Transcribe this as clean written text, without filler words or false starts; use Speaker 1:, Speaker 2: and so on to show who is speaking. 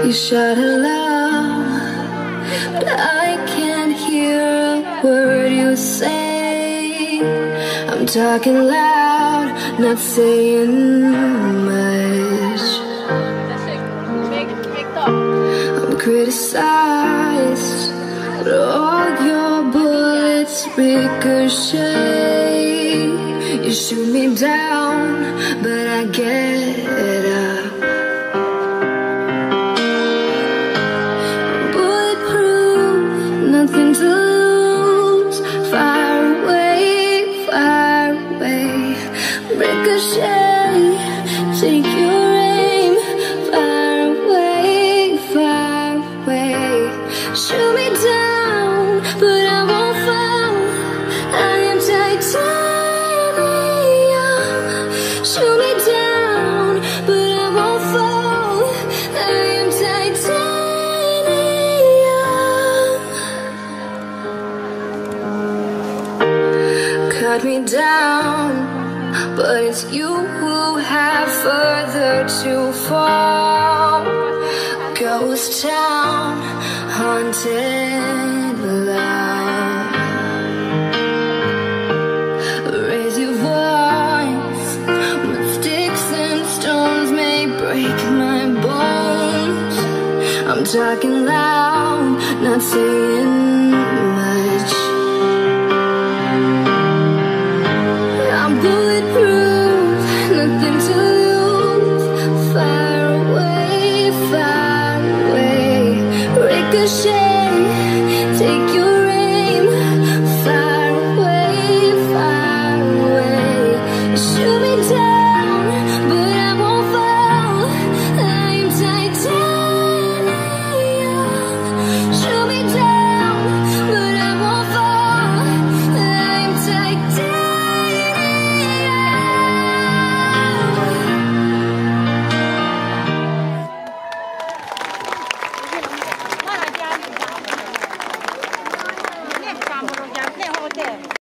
Speaker 1: You shout aloud, but I can't hear a word you say. I'm talking loud, not saying much. I'm criticized, but all your bullets ricochet. You shoot me down, but I get up. Bulletproof, nothing to lose. Fire away, ricochet, take your aim. Fire away, shoot me down, but I won't fall. I am titanium. Shoot me down, but I won't fall. I am titanium. Cut me down, but it's you who have further to fall. Ghost town, haunted love. Raise your voice, but sticks and stones may break my bones. I'm talking loud, not saying